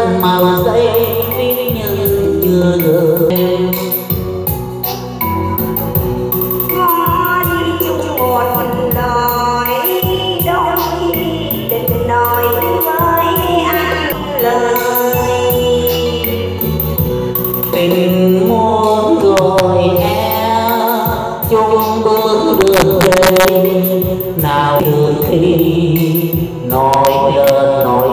màu giấy viết như chưa được ngó đi chung một lời đôi định nói với anh lời tình muốn rồi chung bước đường về nào từ khi nói đơn nói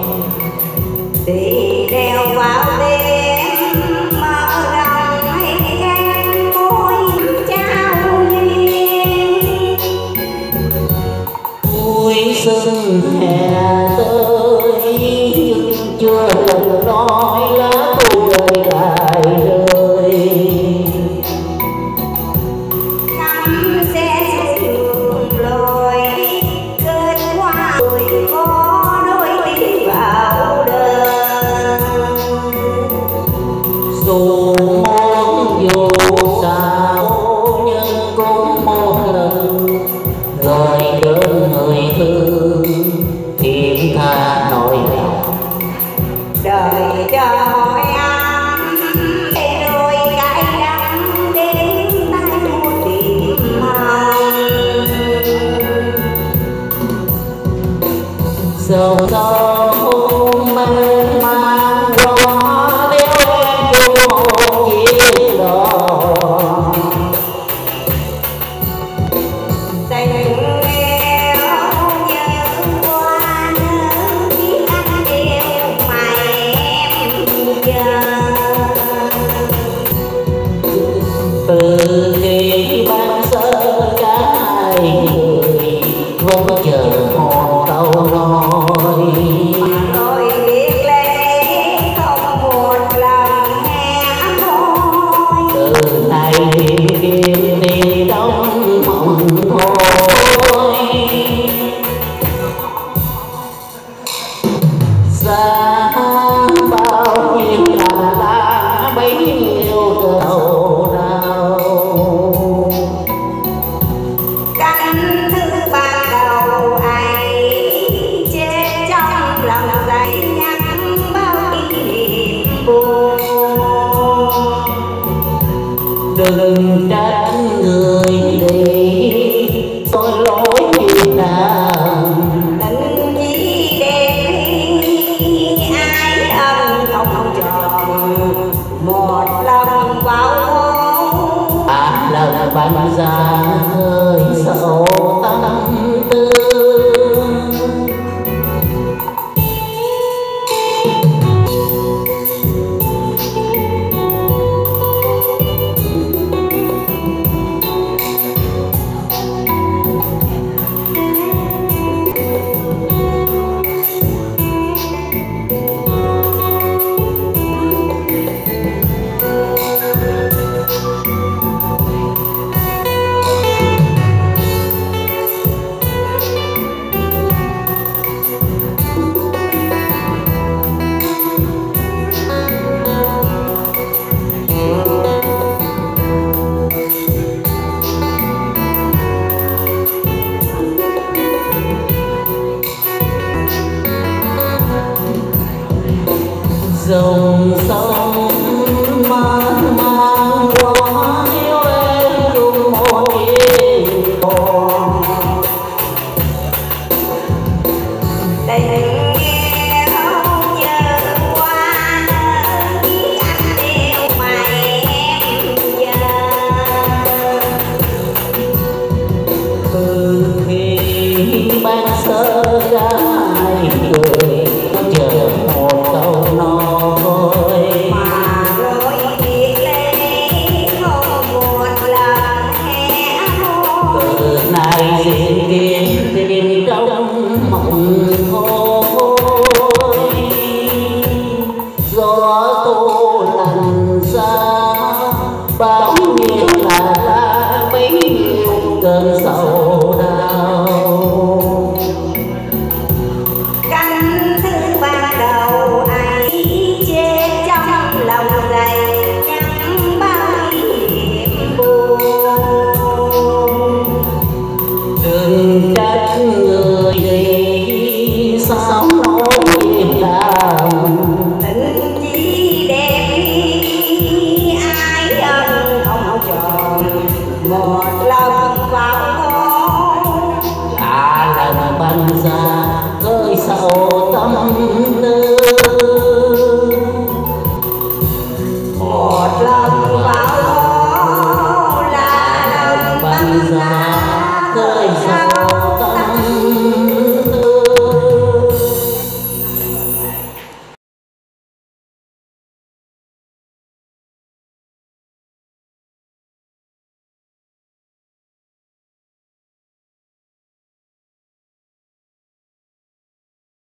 đi đeo vào đêm mở rộng hay ghen môi trao duyên vui xuân hè tới nhưng chưa lần nói lá thu rơi lại rơi năm sẽ xuống lối kết hoa rồi có đôi đi vào đời dù muốn dù sao nhưng cũng một lần rồi đến người thương thiên tha nỗi lòng đời cho mỗi anh để đôi cái đắng đến tay một tìm hồng dầu dâu mênh mang gió đeo em chung một chiếc đò tình yêu như hoa nở biết anh yêu mà em chờ từ khi ban sơ cả hai người vẫn chờ một câu nói rồi biết lẽ không một lần hẹn hò từ nay kia thì đóng mộng thôi xa bao nhiêu là đã bấy nhiêu cầu nào cánh thư ban đầu ấy chết trong lòng dày nhắc bao kỷ niệm buồn đừng trách người đi tôi lỗi vì nàng tình chỉ đêm khi ai âm không tròn một lòng vào hôn lần bắn ra hơi sâu tâm tư dòng sông man man qua yêu em chung một chiếc đò tình yêu như hoa nở biết anh yêu mà em chờ từ khi ban sơ cả hai người chờ một câu nói lòng